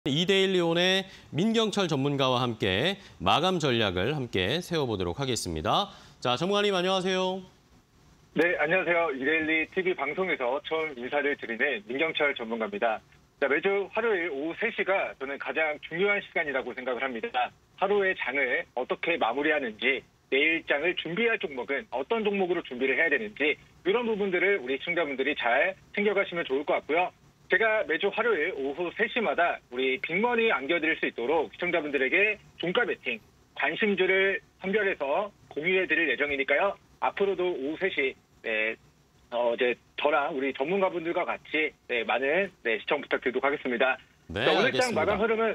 이데일리온의 민경철 전문가와 함께 마감 전략을 함께 세워보도록 하겠습니다. 자, 전문가님 안녕하세요. 네, 안녕하세요. 이데일리 TV 방송에서 처음 인사를 드리는 민경철 전문가입니다. 자, 매주 화요일 오후 3시가 저는 가장 중요한 시간이라고 생각을 합니다. 하루의 장을 어떻게 마무리하는지, 내일 장을 준비할 종목은 어떤 종목으로 준비를 해야 되는지 이런 부분들을 우리 시청자분들이 잘 챙겨가시면 좋을 것 같고요. 제가 매주 화요일 오후 3시마다 우리 빅머니 안겨드릴 수 있도록 시청자분들에게 종가 베팅, 관심주를 선별해서 공유해드릴 예정이니까요. 앞으로도 오후 3시 이제 저랑 우리 전문가분들과 같이 많은 시청 부탁드리도록 하겠습니다. 네, 자, 오늘 알겠습니다. 장 마감 흐름은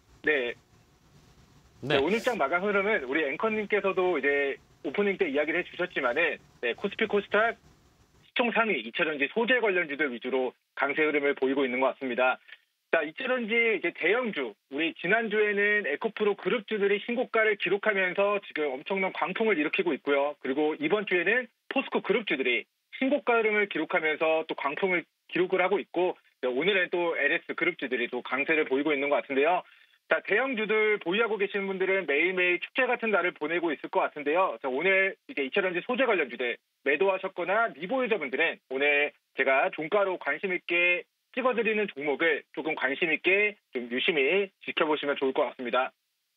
오늘 장 마감 흐름은 우리 앵커님께서도 이제 오프닝 때 이야기를 해주셨지만은 코스피 코스닥 시총 상위 2차전지 소재 관련주들 위주로 강세 흐름을 보이고 있는 것 같습니다. 자, 2차전지 이제 대형주, 우리 지난주에는 에코프로 그룹주들이 신고가를 기록하면서 지금 엄청난 광풍을 일으키고 있고요. 그리고 이번 주에는 포스코 그룹주들이 신고가 흐름을 기록하면서 또 광풍을 기록을 하고 있고, 오늘은 또 LS 그룹주들이 또 강세를 보이고 있는 것 같은데요. 자, 대형주들 보유하고 계시는 분들은 매일매일 축제 같은 날을 보내고 있을 것 같은데요. 자, 오늘 이제 2차전지 소재 관련주들 매도하셨거나 미보유자분들은 오늘 제가 종가로 관심 있게 찍어드리는 종목을 조금 관심 있게 좀 유심히 지켜보시면 좋을 것 같습니다.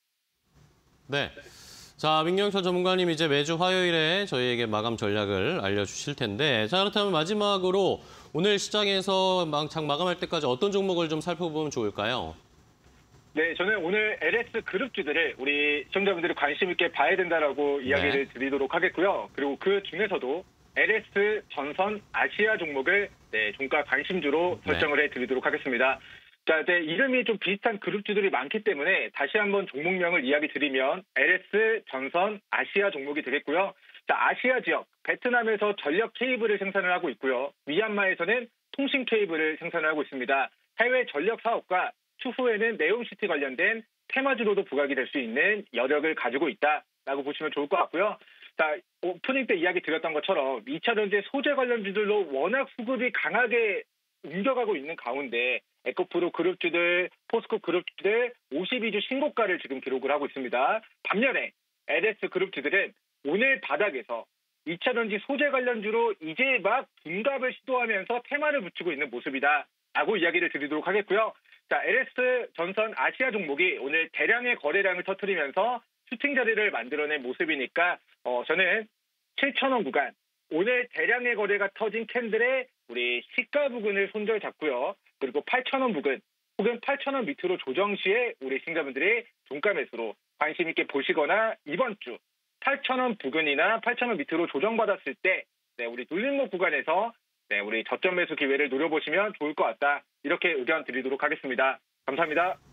네. 자, 민경철 전문가님 이제 매주 화요일에 저희에게 마감 전략을 알려주실 텐데, 자, 그렇다면 마지막으로 오늘 시장에서 장 마감할 때까지 어떤 종목을 좀 살펴보면 좋을까요? 네, 저는 오늘 LS 그룹주들을 우리 시청자분들이 관심 있게 봐야 된다라고 이야기를 드리도록 하겠고요. 그리고 그 중에서도 LS 전선 아시아 종목을 종가 관심주로 설정을 해드리도록 하겠습니다. 자, 이름이 좀 비슷한 그룹주들이 많기 때문에 다시 한번 종목명을 이야기 드리면 LS 전선 아시아 종목이 되겠고요. 자, 아시아 지역 베트남에서 전력 케이블을 생산을 하고 있고요. 미얀마에서는 통신 케이블을 생산을 하고 있습니다. 해외 전력 사업과 추후에는 네옴시티 관련된 테마주로도 부각이 될 수 있는 여력을 가지고 있다라고 보시면 좋을 것 같고요. 자, 오프닝 때 이야기 드렸던 것처럼 2차전지 소재 관련주들로 워낙 수급이 강하게 옮겨가고 있는 가운데 에코프로 그룹주들, 포스코 그룹주들 52주 신고가를 지금 기록을 하고 있습니다. 반면에 LS 그룹주들은 오늘 바닥에서 2차전지 소재 관련주로 이제 막 분갑을 시도하면서 테마를 붙이고 있는 모습이다라고 이야기를 드리도록 하겠고요. 자, LS 전선 아시아 종목이 오늘 대량의 거래량을 터뜨리면서 슈팅 자리를 만들어낸 모습이니까 저는 7,000원 구간, 오늘 대량의 거래가 터진 캔들의 우리 시가 부근을 손절 잡고요. 그리고 8,000원 부근 혹은 8,000원 밑으로 조정 시에 우리 시청자분들이 종가 매수로 관심 있게 보시거나 이번 주 8,000원 부근이나 8,000원 밑으로 조정받았을 때 우리 눌림목 구간에서 우리 저점 매수 기회를 노려보시면 좋을 것 같다. 이렇게 의견 드리도록 하겠습니다. 감사합니다.